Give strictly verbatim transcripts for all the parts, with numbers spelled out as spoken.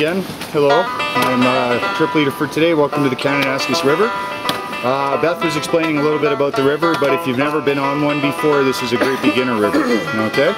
again. Hello, I'm uh, trip leader for today. Welcome to the Kananaskis River. Uh, Beth was explaining a little bit about the river, but if you've never been on one before, this is a great beginner river. Okay?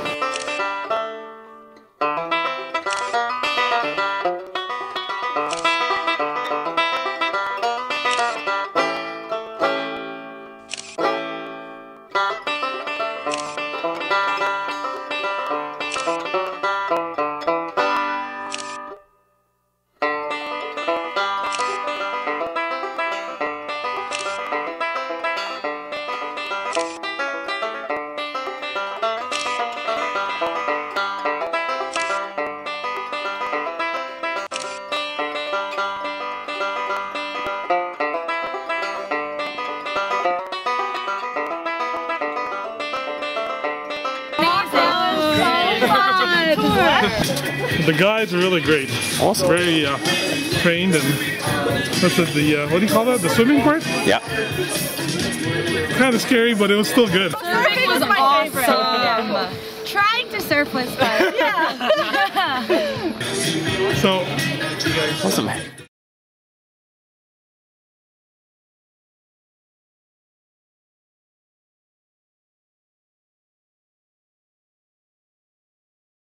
The guides are really great. Awesome. Very uh, trained and what's it, the uh, what do you call that? The swimming part? Yeah. Kind of scary, but it was still good. Surfing was awesome. Trying to surf was fun. Yeah. So Awesome.